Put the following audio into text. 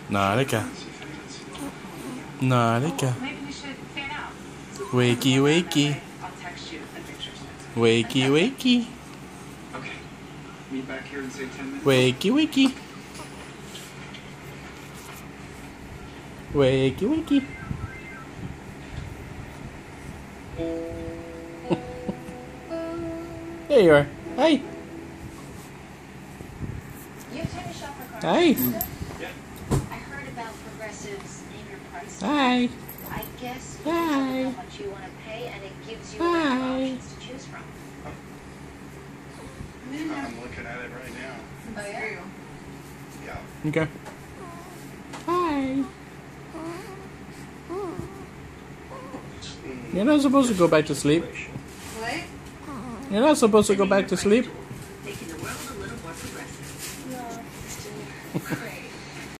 Narika. Narika. Maybe we should fan out. Wakey, wakey. I'll text you the pictures. Wakey, wakey. Okay. Meet back here in say 10 minutes. Wakey, wakey. Wakey, wakey. There you are. Hi. You take a shop for cars. Hi. Yeah. I heard about Progressive's name your price. Hi. I guess you Hi. can tell them how much you want to pay, and it gives you Hi. options to choose from. I'm looking at it right now. Oh yeah. Yeah. Okay. Hi. You're not supposed to go back to sleep. What? You're not supposed to go back to sleep. Making the world a little more progressive. No, it's still great.